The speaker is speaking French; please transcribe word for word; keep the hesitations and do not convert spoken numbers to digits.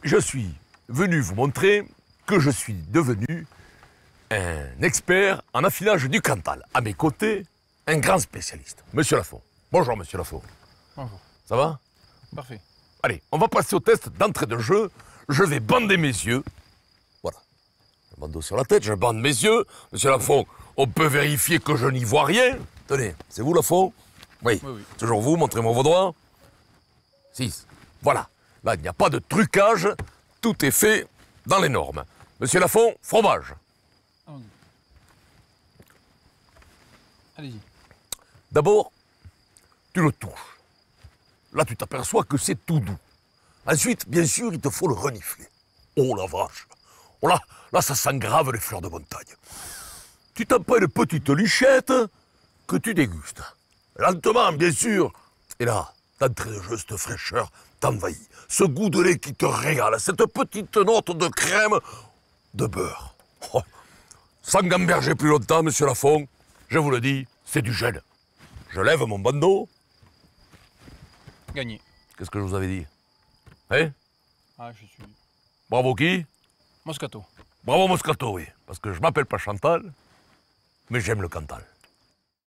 je suis venu vous montrer que je suis devenu un expert en affinage du Cantal. À mes côtés, un grand spécialiste, Monsieur Lafont. Bonjour, Monsieur Lafont. Bonjour. Ça va? Parfait. Allez, on va passer au test d'entrée de jeu. Je vais bander mes yeux. Voilà. Je bande sur la tête, je bande mes yeux. Monsieur Lafont, on peut vérifier que je n'y vois rien. Tenez, c'est vous Lafont? Oui. Oui, oui. Toujours vous, montrez-moi vos doigts. six. Voilà. Là, il n'y a pas de trucage. Tout est fait dans les normes. Monsieur Lafont, fromage. Allons-y. Allez-y. D'abord, tu le touches. Là, tu t'aperçois que c'est tout doux. Ensuite, bien sûr, il te faut le renifler. Oh la vache! Oh là, là, ça sent grave les fleurs de montagne. Tu t'en prends une petite lichette que tu dégustes. Lentement, bien sûr. Et là, d'entrée de jeu, cette fraîcheur t'envahit. Ce goût de lait qui te régale, cette petite note de crème, de beurre. Oh. Sans gamberger plus longtemps, Monsieur Lafont, je vous le dis, c'est du gel. Je lève mon bandeau. Gagné. Qu'est-ce que je vous avais dit? Hein? Ah, je suis... Bravo qui? Moscato. Bravo Moscato, oui. Parce que je m'appelle pas Chantal, mais j'aime le Cantal.